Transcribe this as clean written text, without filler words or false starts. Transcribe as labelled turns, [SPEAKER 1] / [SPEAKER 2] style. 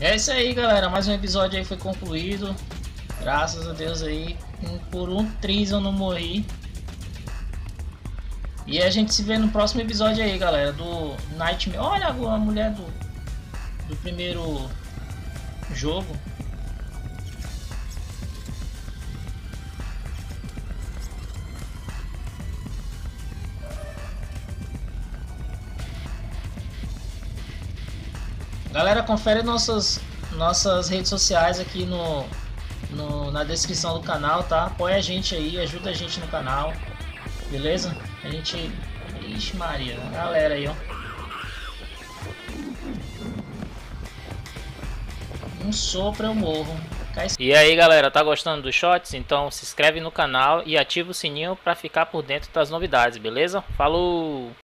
[SPEAKER 1] É isso aí, galera. Mais um episódio aí foi concluído. Graças a Deus aí. Por um triz eu não morri. E a gente se vê no próximo episódio aí, galera. Do Nightmare. Olha a mulher do primeiro jogo. Galera, confere nossas redes sociais aqui na descrição do canal, tá? Apoia a gente aí, ajuda a gente no canal, beleza? A gente... Ixi Maria, galera aí, ó. Um sopro eu morro.
[SPEAKER 2] E aí galera, tá gostando dos shots? Então se inscreve no canal e ativa o sininho para ficar por dentro das novidades, beleza? Falou!